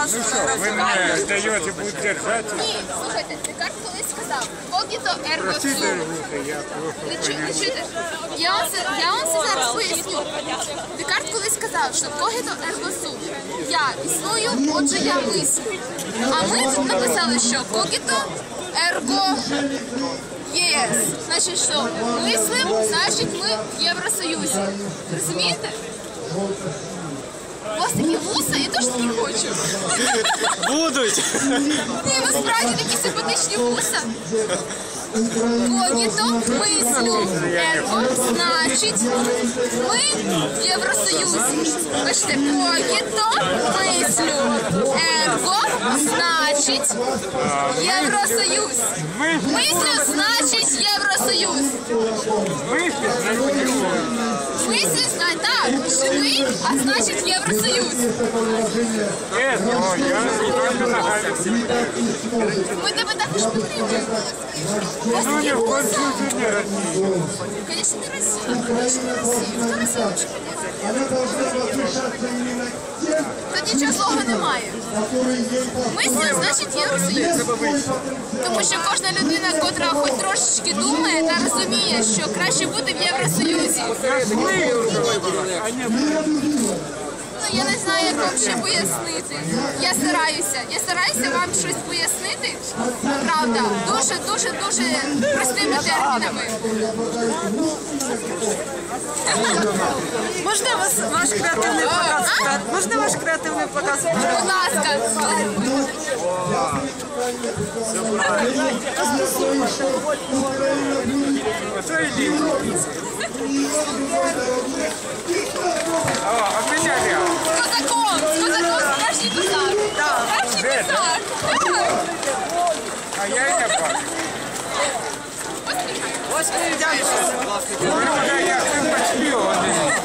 Вы мне даете, будет держать. Ні, слухайте, Декарт колись сказав, когіто ерго сум. Не чуєте? Я вам це зараз поясню. Декарт колись сказав, що когіто ерго сум. Я існую, отже я мислю. А ми тут написали, що когіто ерго єс. Значить, що мислим, значить ми в Євросоюзі. Розумієте? У вас такі вуса, я теж такі хочу. Будуть! Ні, насправді такі симпатичні вуса. Когіто, мислю, ерго, значить, ми в Євросоюзі. Бачите, когіто, мислю, ерго, значить, Євросоюз. Мислю, значить, Євросоюз. Мислю, значить, так, живий, а значить, Євросоюз. Ми тебе також підтримуємо. Ну, не в Конституции России. Конечно, не Россия. Конечно, не Россия. Хто Росію Тут нічого злого немає. Мислі, значить, Євросоюз. Тому що кожна людина, котра хоч трошечки думає та розуміє, що краще бути в Євросоюзі. Ну, я не знаю, як вам ще пояснити. Я стараюся вам щось пояснити. Правда, дуже простими термінами. Можна ваш креативний показ? Можна ваш креативний показ? Будь ласка. Козаком, справжній козак. Справжній козак. А я и не бачу. Ось ми йдемо. Я почти